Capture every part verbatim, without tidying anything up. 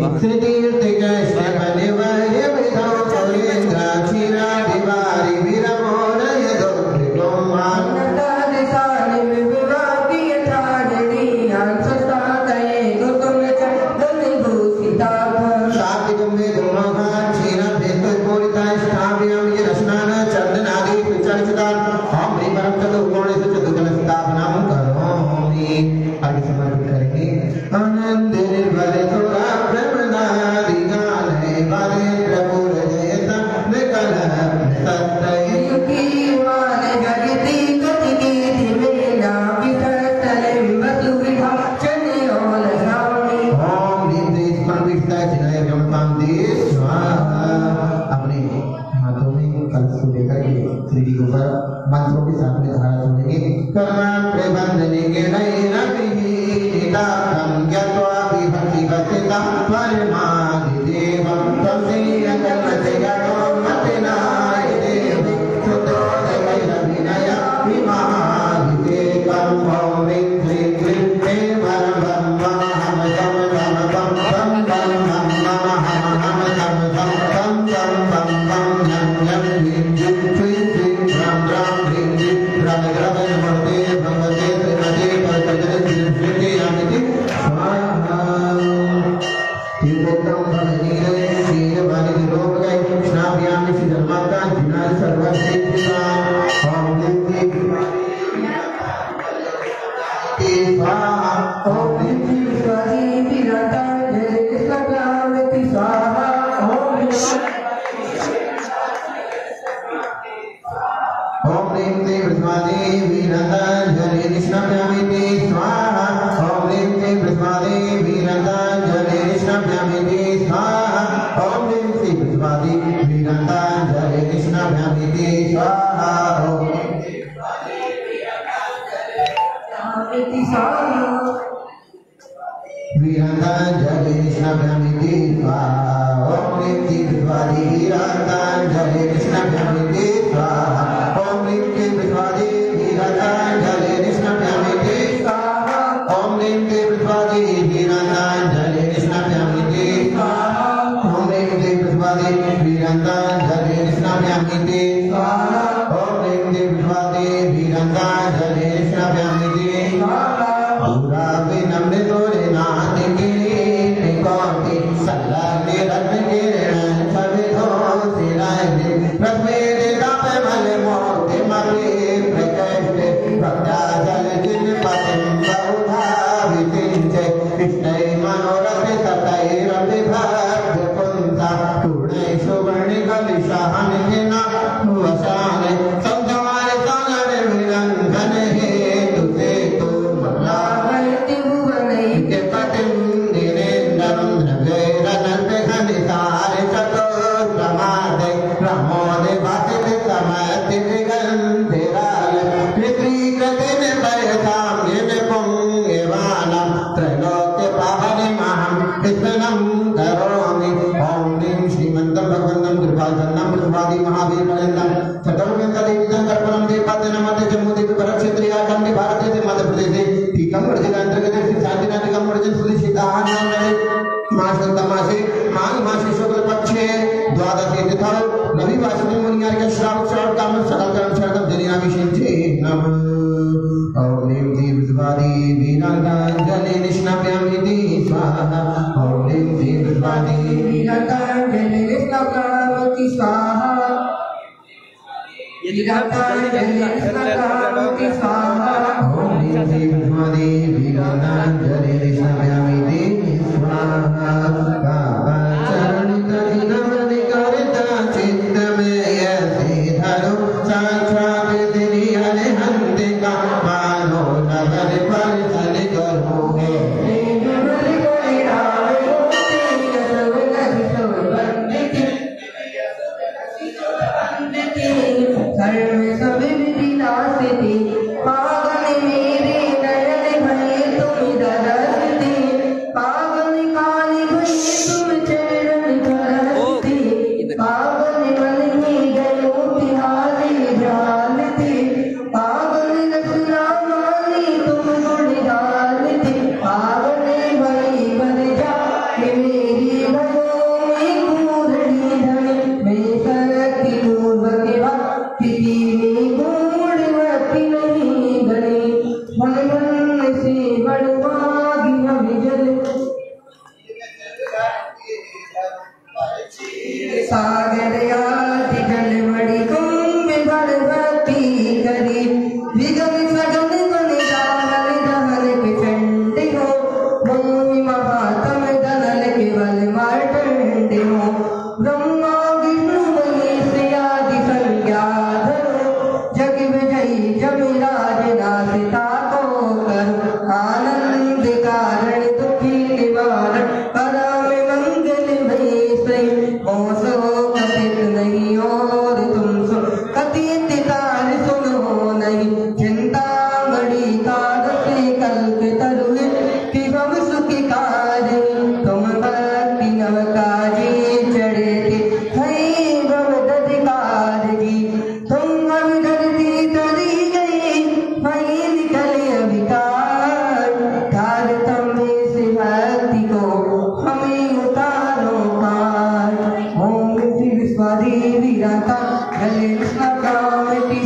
पागल मेरे नयन भरे तुम दरसती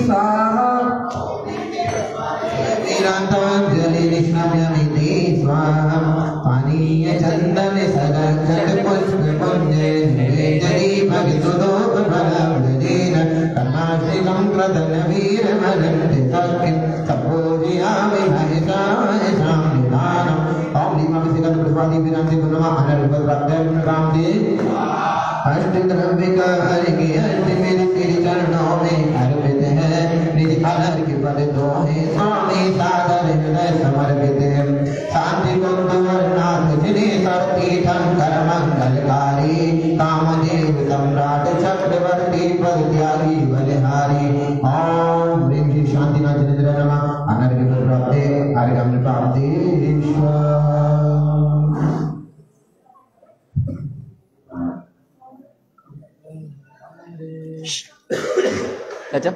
स्वाहा वीरांतांजलि निष्णाम्यमिति स्वाहा पानीय चंदन सदक्षत पुष्प पुण्य जली भगसुदोपबलवदेन कर्णाश्रिकं कृतन वीरमदन्ति सख्यं सपोजयामि महिषाय शान्तिदानम् ओम लीमामि सिकंद प्रस्वादी वीरांति गुणमा अनर्वद्रव्यं रामदे अष्टद्रव्य हरि के अष्ट मेरे तेरे चरणों में अर्पित है निज अलग के पद दो है स्वामी सादर हृदय समर्पित है शांति कुंदवरनाथ जिने सर्वतीर्थं कर मंगलकारी कामदेव सम्राट चक्रवर्ती पद त्यागी बलिहारी ओम ह्रीं श्री शांतिनाथ जिनेन्द्र नमः अनर्घ्य प्राप्ते अर्घ्यं प्राप्ते अच्छा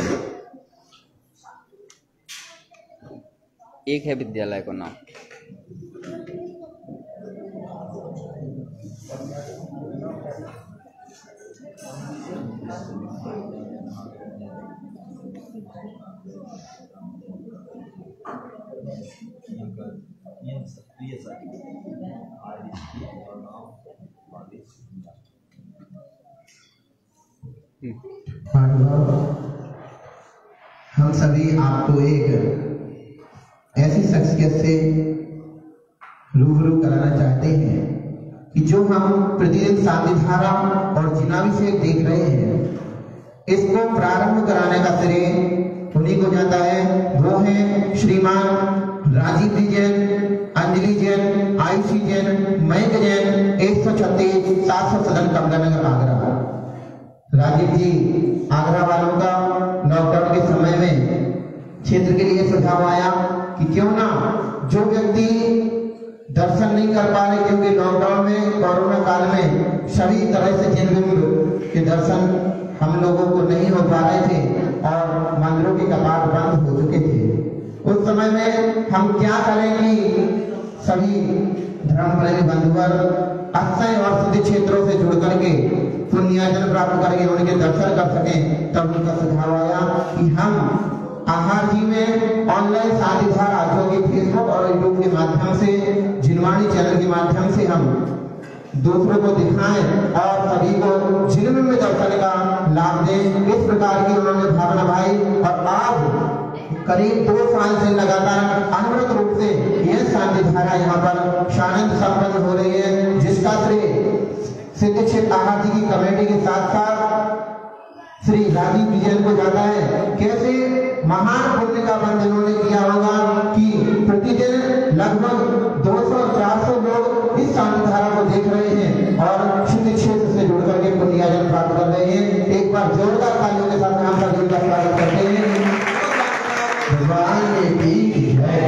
एक है विद्यालय को नाम हम सभी आपको एक ऐसी शख्सियत से रूबरू कराना चाहते हैं कि जो हम प्रतिदिन शांतिधारा और जिनाभिषेक देख रहे हैं, इसको प्रारंभ कराने का श्रेय उन्हीं को जाता है। वो है श्रीमान राजीव जी जैन, अंजलि जैन, आयुषी जैन, मयंक जैन, एक सौ छत्तीस सात सौ सदन कमलानगर आगरा। राजीव जी आगरा वालों का लॉकडाउन के समय में क्षेत्र के लिए सुझाव आया कि क्यों ना जो व्यक्ति दर्शन नहीं कर पा रहे, क्योंकि लॉकडाउन में कोरोना काल में सभी तरह से जिन बिंब के दर्शन हम लोगों को नहीं हो पा रहे थे और मंदिरों के कपाट बंद हो चुके थे, उस समय में हम क्या करें कि सभी धर्म प्रेमी बंधुवर अक्षय और सिद्ध क्षेत्रों से जुड़ करके पुण्यार्जन प्राप्त करके उनके दर्शन कर सकें। तब उनका सुझाव आया कि हम आहार जी में ऑनलाइन शांतिधारा जो कि फेसबुक और यूट्यूब के माध्यम से, जिनवाणी चैनल के माध्यम से हम दूसरों को दिखाएं और सभी को जिन में दर्शन का लाभ दें। इस प्रकार की उन्होंने भावना भाई और आज करीब दो साल से लगातार अनवरत रूप से यह शांतिधारा यहाँ पर शानंद संपन्न हो रही है, जिसका श्रेय सिद्ध क्षेत्र आहार जी की कमेटी के साथ साथ श्री राजीव विजयन को जाता है। कैसे महान पुण्य का बंध इन्होंने किया होगा कि प्रतिदिन लगभग दो सौ चार सौ लोग इस शांतिधारा को देख रहे हैं और सिद्ध क्षेत्र से जुड़ करके पुण्यार्जन प्राप्त कर रहे हैं। एक बार जोरदार तालियों के साथ हम सभी का स्वागत करते हैं। भगवान की जय।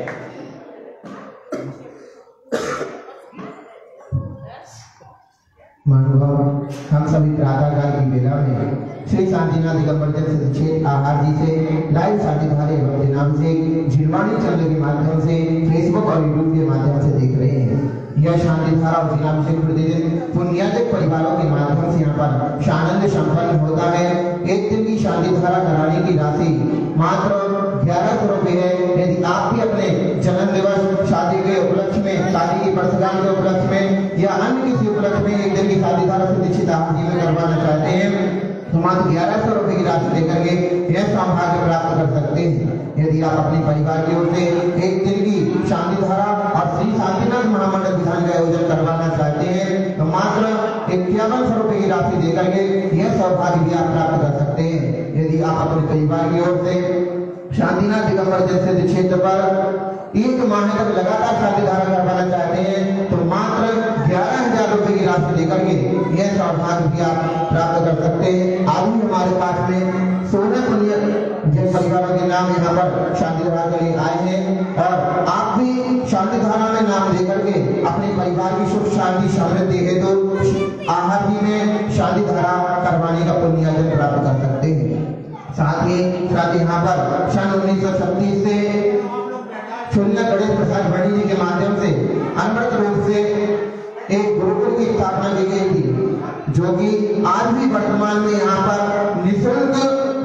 मानव हम सभी प्रातःकाल की बेला में श्री शांतिनाथ दिगंबर क्षेत्र आहार जी से लाइव शांतिधारे नाम से जिनवाणी चैनल के माध्यम से फेसबुक और यूट्यूब के माध्यम से देख रहे हैं। यह शांतिधारा और जिनाभिषेक प्रतिदिन पुण्यार्जक परिवारों के माध्यम से यहाँ पर शानंद संपन्न होता है। एक दिन की शांतिधारा कराने की राशि मात्र ग्यारह सौ रुपए है। यदि आप भी अपने जन्म दिवस, शादी के उपलक्ष्य में, शादी की वर्षगांठ के उपलक्ष्य में या अन्य किसी उपलक्ष्य में एक दिन की शांतिधारा से निश्चित आप जी में करवाना चाहते हैं तो मात्र ग्यारह सौ रुपए की राशि देकर के यह सौभाग्य प्राप्त कर सकते हैं। यदि आप अपने परिवार की ओर से एक दिन की शांतिधारा और श्री शांतिनाथ महामंडल विधान का आयोजन करवाना चाहते हैं तो मात्र इक्यावन सौ रुपए की राशि देकर के यह सौभाग्य भी आप प्राप्त कर सकते हैं। यदि आप अपने परिवार की ओर से शांतिनाथ दिगंबर जैसे क्षेत्र पर एक माह तक लगातार शांतिधारा करवाना चाहते हैं तो मात्र ग्यारह हजार रुपए की राशि देकर के यह सौभाग्य भी आप प्राप्त कर सकते हैं। आज भी हमारे पास में सोलह पुण्य जिन परिवारों के नाम यहाँ पर शांतिधारा के लिए आए हैं और आप भी शांतिधारा में नाम देकर के अपने परिवार की सुख शांति समृद्धि हेतु आहार जी में शांतिधारा करवाने का पुण्यार्जन प्राप्त कर सकते हैं। साथ ही साथ यहाँ पर सन उन्नीस सौ छत्तीस से शून्य गणेश प्रसाद भट्टी जी के माध्यम से अनवरत रूप से एक गुरुकुल की स्थापना की गई थी, जो कि आज भी वर्तमान में यहाँ पर निःशुल्क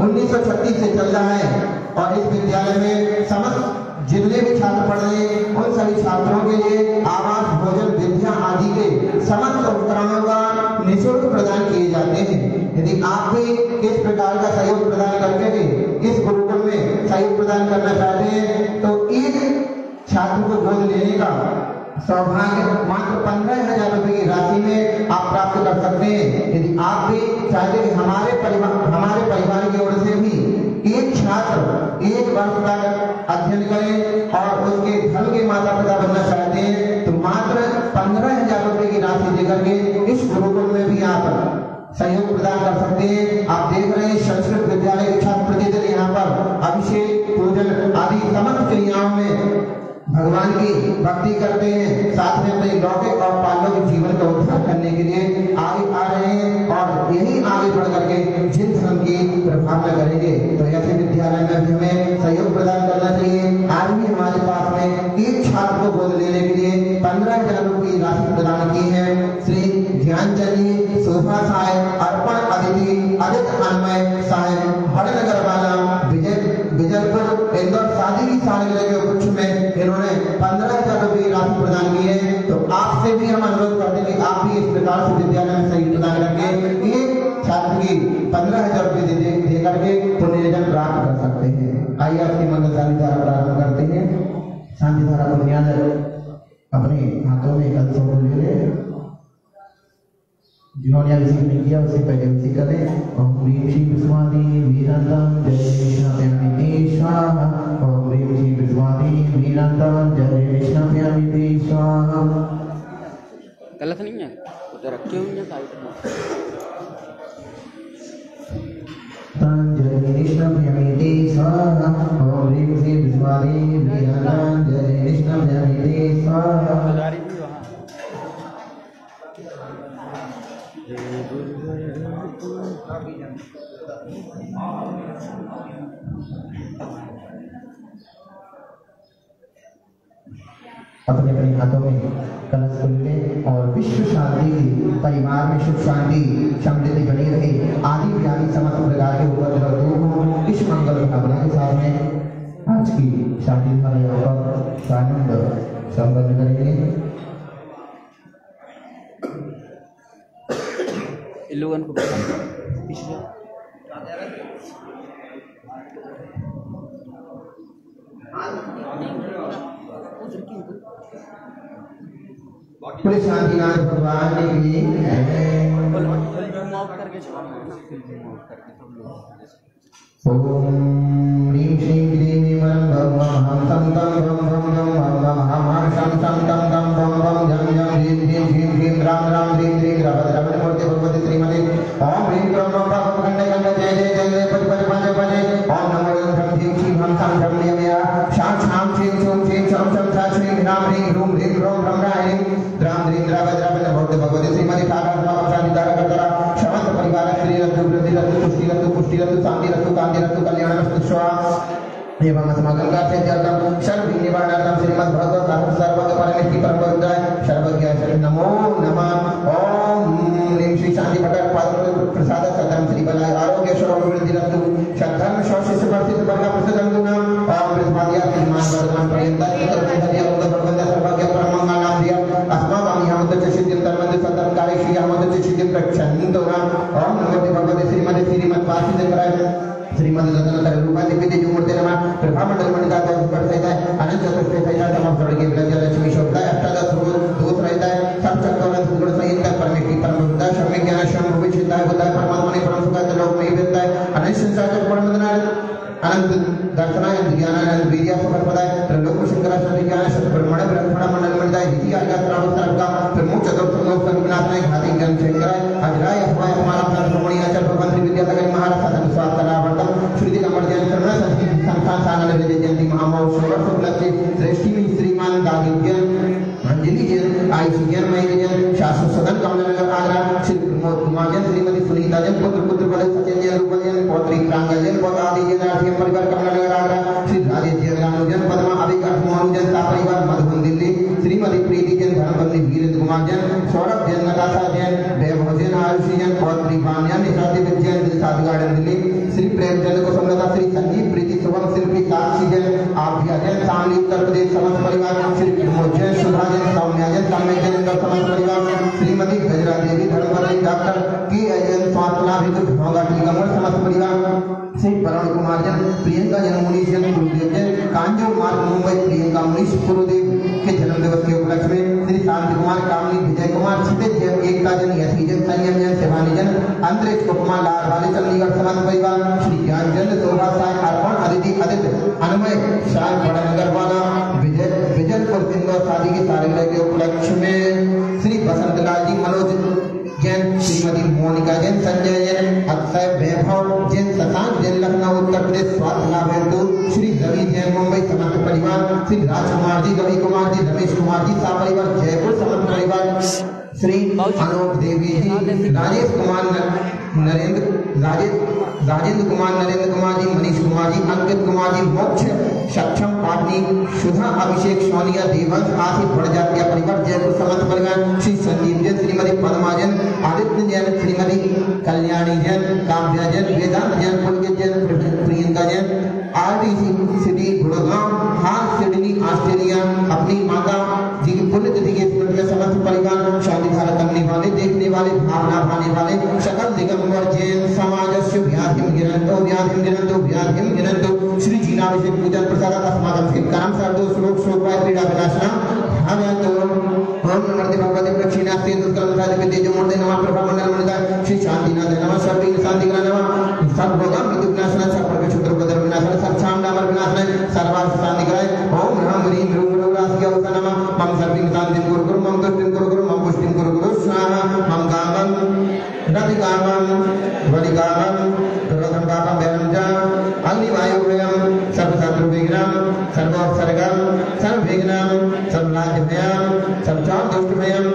उन्नीस सौ छत्तीस से चल रहा है और इस विद्यालय में समस्त जितने भी छात्र पढ़ रहे हैं उन सभी छात्रों के लिए आवास, भोजन, विद्या आदि के समस्त उपकरणों का निःशुल्क प्रदान किए जाते हैं। यदि आप भी इस प्रकार का सहयोग प्रदान करके इस गुरुकुल में सहयोग प्रदान करना चाहते हैं तो एक छात्र को गोद लेने का सौभाग्य मात्र पंद्रह हजार रुपए की राशि में आप प्राप्त कर सकते हैं। यदि आप भी चाहते हैं हमारे परिवार हमारे परिवार की ओर से भी एक छात्र एक वर्ष तक अध्ययन करे और उसके धन के माता पिता बनना चाहते हैं तो मात्र पंद्रह हजार रुपए की राशि देकर के इस गुरुकुल में भी आप सहयोग प्रदान कर सकते हैं। आप देख रहे हैं संस्कृत विद्यालय के छात्र प्रतिदिन यहाँ पर अभिषेक, पूजन आदि समस्त क्रियाओं में भगवान की भक्ति करते हैं, साथ में अपने लौकिक और पारलौकिक जीवन का उद्धार करने के लिए आगे आ रहे हैं और यही आगे बढ़ करके जिन धर्म की प्रभावना करेंगे। तो ऐसे विद्यालय में भी हमें सहयोग प्रदान करना चाहिए। आज भी हमारे पास में एक छात्र को गोद लेने के लिए पंद्रह हजार रुपए की राशि प्रदान की है। श्री ध्यानचंद जी, शोभा साय, अर्पण अदिति, आदित्य अन्मय साय, हरनगर वाला, विजय विजयपुर इंदौर शादी की सालगिरह के उपलक्ष्य में इन्होंने पंद्रह हजार रुपए की राशि प्रदान की है। तो आपसे भी हम अनुरोध करते हैं कि आप भी इस प्रकार से विद्यालय में सहयोग प्रदान करके एक छात्र की पंद्रह हजार रुपए दे, दे, दे करके पुण्यजन प्राप्त कर सकते हैं। आइए आपकी मंगल शांति धारा प्रारंभ करते हैं। शांति धारा को ध्यान अपने हाथों में कलशों को ले ले। जिन्होंने अभिषेक नहीं किया उससे पहले अभिषेक करें। ओम ह्रीं श्री विश्वादी वीरंतम जय विष्णुप्यामि स्वाहा। ओम ह्रीं श्री विश्वादी वीरंतम जय विष्णुप्यामि स्वाहा। गलत नहीं है, उधर रखे हुए हैं साइड में। जय विष्णुप्यामि स्वाहा। ओम ह्रीं श्री विश्वादी वीरंतम जय विष्णुप्यामि स्वाहा। अपने अपने हाथों में कलश को लें और विश्व शांति की, परिवार में सुख शांति समृद्धि बनी रहे, आदि व्याधि समस्त प्रकार के उपद्रव दूर हो, इस मंगल भावना के साथ में आज की शादी धारा यहाँ पर आनंद संपन्न करेंगे। लोगों को पूरे शांतिनाथ भगवान की ओम ह्रीं श्रीं क्लीं वरं भगवान हम तं तं भं भं गं भं भं हम हम शं शं तं तं भं भं जं जं ह्रीं ह्रीं ह्रीं ह्रीं राम राम ह्रीं ह्रीं राम मूर्ति भगवती श्रीमती ओम ह्रीं क्रों नमः भगवते खंडे खंडे जय जय जय जय पद पद पद पद ओम नमो ह्रीं ह्रीं श्रीं हम तं तं नियमया शां शां श्रीं शूं श्रीं शं शं सा श्रीं ह्रां ह्रीं ह्रूं ह्रीं ह्रों ह्रं ह्रां राम ह्रीं राम राम भगवते भगवती श्रीमती ठाकुर राम शांति धारा करतरा समस्त परिवार श्री रत्तु वृद्धि रत्तु पुष्टि रत्तु पुष्टि रत्तु शांति रत्तु कांति रत्तु कल्याण रत्तु स्वाहा एवं अस्माकं कार्य जलम सर्व निवारणार्थं श्रीमद् भगवत साहिब सर्वज्ञ परमेश्वरी परमोदय सर्वज्ञ शरण नमो नमः। ओम ह्रीं श्री शांति भटक पाद प्रसाद सदम श्री बलाय आरोग्य शरण वृद्धि रत्तु शतधर्म शौष्य से वर्षित वर्ग प्रसाद नाम ओम बृहस्पतिया विमान वर्तमान पर्यंत चित्रहरिया उद भगवत सर्वज्ञ परमंगल नाम दिया अस्माकं यमत सिद्धि तन्मद सतम कार्य श्री यमत सिद्धि प्रक्षन्तो नाम ओम नमो भगवते श्रीमद् श्रीमद् पार्थिव कराय श्रीमद् रत्नतर रूपा दिव्य जो मूर्ति नमः प्रभा मंडल मंडिता का ऊपर रहता है अनंत चतुर्थ रहता है तमाम सड़के विलय लक्ष्मी शोभता है अष्टादश दूत रहता है सब चक्कर गुण संहिता परमेश्वरी परम बुद्धा शम्य ज्ञान श्रम रूपी चिंता होता है परमात्मा ने परम सुख लोक में रहता है अनंत संसार का परमदना अनंत दर्शनाय ज्ञानानंद वीर्य सुखपदाय त्रिलोक शंकरा सत्य ज्ञान शत ब्रह्मण ब्रह्मण मंडल मंडिताय हिति आज्ञा त्राण सर्वका प्रमुख चतुर्थ लोक संविनाशनाय घाति ज्ञान शंकराय अजराय अभय हमारा सर्वमणि अचल भगवंत विद्या तक महाराज साधन स्वास्थ्य रावर्तन श्रीति कमर जन शरण संस्कृति संस्थान सानल विजय जयंती महामहोत्सव सोलह उपलब्धि श्रेष्ठी श्रीमान दागिज्ञन अंजलि जैन आयुष जैन मई जैन शासु सदन कमलनगर आगरा श्री प्रमोद कुमार जैन श्रीमती सुनीता जैन पुत्र पुत्र बल सचिन जैन रूपल जैन पौत्री प्रांगल जैन पौध आदि जैन आठियम परिवार कमलनगर आगरा श्री राजेश जैन रानू जैन पद्मा अभिकाश मोहन जैन सा परिवार मधुबन दिल्ली श्रीमती प्रीति जैन धर्मपत्नी वीरेंद्र कुमार जैन सौरभ जैन नताशा जैन वैभव जैन आयुषी जैन पौत्री भान्या निशादी जैन सात गार्डन दिल्ली श्री प्रेमचंद शामली उत्तर प्रदेश समस्त परिवार श्री जैन सुधा जैन सौम्या जैन सौम्य जैन समस्त परिवार श्रीमती गजरा देवी धर्मपत्नी डॉक्टर के जैन स्वास्थ्य हित भोगा टीकमर समस्त परिवार श्री वरुण कुमार जैन प्रियंका जैन मुनीश जैन गुरुदेव जैन कांजो मार्ग मुंबई प्रियंका मुनीश गुरुदेव के जन्म दिवस के उपलक्ष्य में श्री शांति कुमार कामनी विजय कुमार क्षितिज जैन एकता जैन यशी जैन संयम जैन शिवानी जैन अंतरिक्ष कुमार लाल वाले चंडीगढ़ समस्त परिवार श्री ज्ञान जैन शोभा साय अर्पण अदिति आदित्य अन्वय शाह बड़नगर वाला विजय विजयपुर इंदौर शादी की सालगिरह के उपलक्ष्य में श्री बसंत लाल जी मनोज जैन श्रीमती मोनिका जैन संजय जैन अक्षय वैभव जैन शशांक जैन लखनऊ उत्तर प्रदेश स्वास्थ्य लाभ हेतु श्री रवि जैन मुंबई समस्त परिवार श्री राजकुमार जी रवि कुमार जी रमेश कुमार जी सा परिवार जयपुर समस्त परिवार श्री अनूप देवी जी राजेश कुमार नरेंद्र राजेश राजेंद्र कुमार नरेंद्र कुमार जी मनीष कुमार जी अंकित कुमार जी मोक्ष सक्षम पाटनी सुधा अभिषेक सोनिया देवंश आसिफ बड़जात्या परिवार जयपुर समस्त परिवार श्री संजीव जैन श्रीमती पद्मा जैन आदित्य जैन श्रीमती कल्याणी जैन काव्या जैन वेदांत जैन पुलकित जैन प्रियंका जैन आरटीसी सिटी गुड़गांव हाल सिडनी ऑस्ट्रेलिया अपनी माता जी की पुण्यतिथि के स्मरण में समस्त परिवार शादी धारा करने वाले देखने वाले भावना भाने वाले सकल दिगंबर जैन समाज व्याधिम गिरंतो व्याधिम गिरंतो व्याधिम गिरंतो श्री जीनाभिषेक पूजन प्रसाद अस्माकं सिद्धांत सर्वो श्लोक शोभा पीड़ा विनाशना भावयन्तु ओम नमस्ते भगवते प्रक्षिणास्ते दुष्कर्म साधके तेजो मूर्ते नमः प्रभा मंडल मंडिता श्री शांतिनाथ नमः सर्वे शांति ग्रह नमः सर्वभोगम मृत्यु विनाशना सर्व क्षुद्र उपद्रव विनाशना सर्वक्षाम नामर विनाशना सर्व शांति ग्रह ओम नमः ह्रीं ह्रूं ह्रूं रास्के औसा नमः मम सर्वं शांतिं कुरु कुरु मम तुष्टिं कुरु कुरु मम पुष्टिं कुरु कुरु स्वाहा मम कामं रतिकामं वलिकामं क्रोधं पापं भयं च अग्निवायुभयं सर्वशत्रुविघ्नं सर्वोपसर्गं सर्वविघ्नं सर्वराज्यभयं सर्वचापदुष्टभयं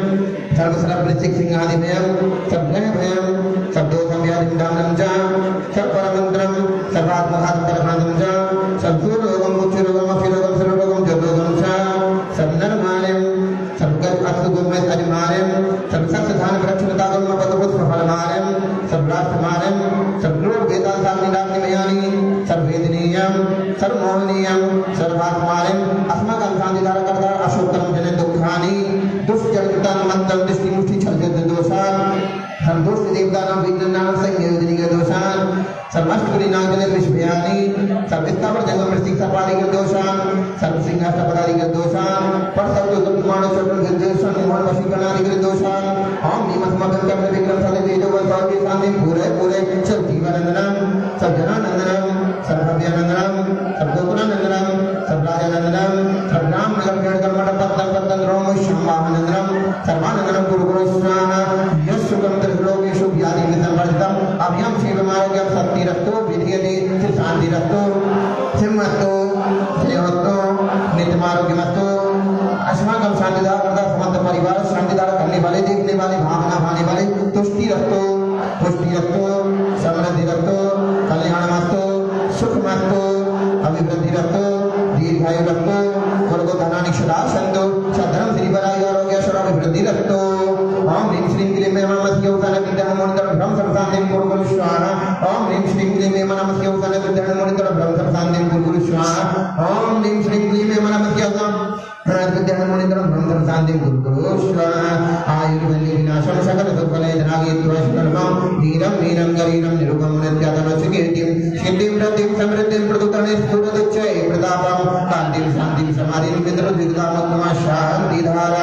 सर्वसर्ववृश्चिकसिंहादिभयं सर्वग्रहभयं सर्वदोषव्याधिं दानं च सर्वपरमन्त्रं सर्वात्मघातपरमानं च सर्वरोगं मोक्षरोगं अक्षरोगं सर्वरोगं जरोगं च सर्वनरमालयं सर्वगत अस्तुगुणमेत अजमालयं सर्वसत्सधान वृक्षलतागुण पदपुष्पफलमालयं सर्वराष्ट्रमालयं सर्वलोक वेदांताग्निदाग्निमयानि सर्ववेदनीयं सर्वमोहनीयं सर्वात्मालयं अस्माकं शान्तिधारकर्ता अशोकं जन दुःखानि दुष्टजनितं मंत्रं दृष्टिमुष्टि छलजत दोषान् संतुष्ट देवतानां विघ्नानां संयोजनिक दोषान् सर्वस्तुलिनागन विश्वयानि सर्वस्तावर जंगम मृतिक सपादिक दोषान् सर्वसिंहासपदादिक दोषान् परसर्वदुर्गमान चक्रगत दोषान् मोहन वशीकरणादिक दोषान् ओम निमस्मकं कर्म विक्रम साधे तेजो वसावि शांति पूरे पूरे सब जीवनंदनम सब जनानंदनम सब भव्यानंदनम सब गोकुलानंदनम सब राजानंदनम सब नाम नगर भेड़ कर्मण पत्तन पत्तन रोम श्यामानंदनम सर्वानंदनम गुरु गुरु स्वाहा यशुकम त्रिलोकेषु व्याधि विसर्वर्जितम अभयम शिवमार्गम शक्ति रस्तो विधियते शांति रस्तो सिंहस्तो श्रेयवस्तो नित्यमारोग्यमस्तो अस्माकं शांतिदार करता समस्त परिवार शांतिदार करने वाले देखने वाले भावना भाने वाले तुष्टि रस्तो पुष्टि रस्तो समृद्धि रस्तो कल्याणमस्तो सुखमस्तो अभिवृद्धि रस्तो दीर्घायु रस्तो वर्गो धनानि सदा सन्तो सधर्म श्रीवराय आरोग्य शरण अभिवृद्धि रस्तो ओम ह्रीं श्रीं क्लीं मे नमस्ते उदान विद्यान मोनितर भ्रम सर्वशांतिं कुरु कुरु स्वाहा ओम ह्रीं श्रीं क्लीं मे नमस्ते उदान विद्यान मोनितर भ्रम सर्वशांतिं कुरु कुरु स्वाहा ओम ह्रीं श्रीं क्लीं मे नमस्ते उदान विद्यान मोनितर भ्रम सर्वशांतिं कुरु कुरु स्वाहा आयुर्वल्ली विनाशं सकल दुःखले धनागे त्वष्कर्मं धीरं वीरं गरीरं निरुपं नित्यातनस्य कीर्तिं सिद्धिं रतिं समृद्धिं प्रदुतने स्फुरदुच्चये प्रतापं कान्तिं शान्तिं समाधिं विद्रुद्विग्धामोत्तमा शान्तिधारा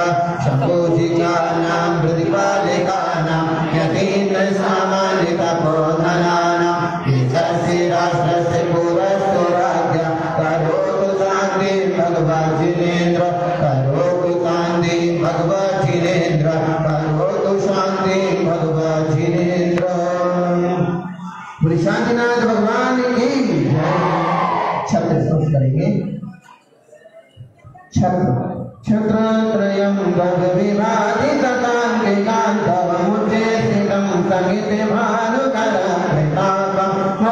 शम्भोजिकानां प्रतिपालिकानां यतीन्द्र सामान्यतपोधनानां देशस्य राष्ट्रस्य पुरस्तो राज्ञा करोतु शान्तिं भगवज्जिनेन्द्र करोतु शान्तिं भगवज्जिनेन्द्र करोतु शान्तिं भगवज्जिनेन्द्र। बोले शांतिनाथ भगवान की छत्र स्तुति करेंगे। छत्र छत्रत्रयं भगविभाजितकान्तिकान्तवमुच्चे स्थितं समितिभानुकरकृतापं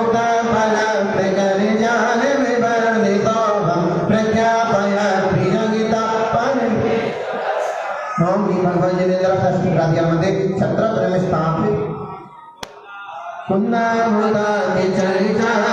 मुक्तफलप्रकरिजालविवर्धितोऽहं प्रज्ञापयत् प्रियगीतापनं। ओम भगवज्जिनेन्द्र षष्ठीराध्यामध्ये छत्रत्रयं स्थापित पुन्नाहुतानि चरिता